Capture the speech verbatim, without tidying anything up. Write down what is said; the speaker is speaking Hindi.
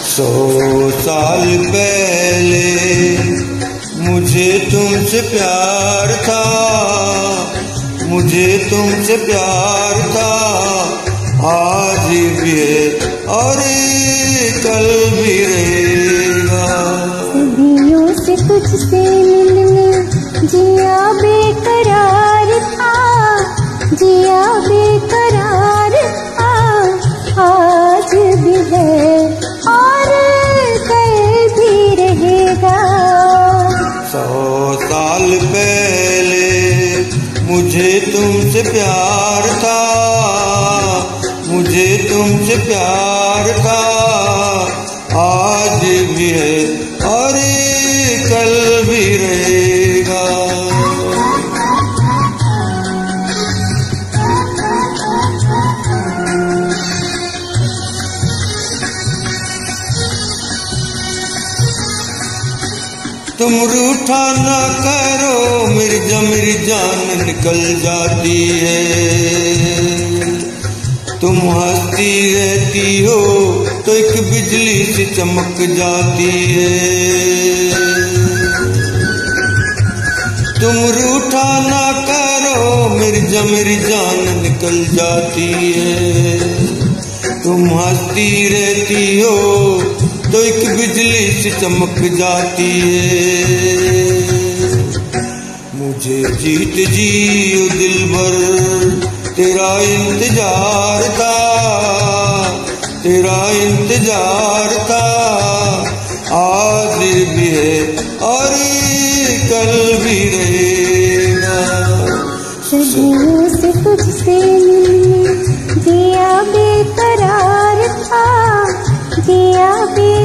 सौ साल पहले मुझे तुमसे प्यार था, मुझे तुमसे प्यार था, आज भी है और कल भी रहेगा। सदियों से तुझसे मिलने जिया बेकरार था, जिया बेकरार था, आज भी है और कल भी रहेगा। सौ साल पहले मुझे तुमसे प्यार था, मुझे तुमसे प्यार था, आज भी है और कल भी रहेगा। तुम रूठा ना करो मिर्जा, मेरी जान निकल जाती है। तुम हंसती रहती हो तो एक बिजली सी चमक जाती है। तुम रूठा ना करो मिर्जा, मेरी जान निकल जाती है। तुम हंसती रहती हो तो एक बिजली सी चमक जाती है। मुझे जीत जी ओ दिलबर तेरा इंतजार था, तेरा इंतजार था, आज भी है और कल भी रहेगा। सदियों से तुझसे मिलने जिया बेकरार था, जिया बे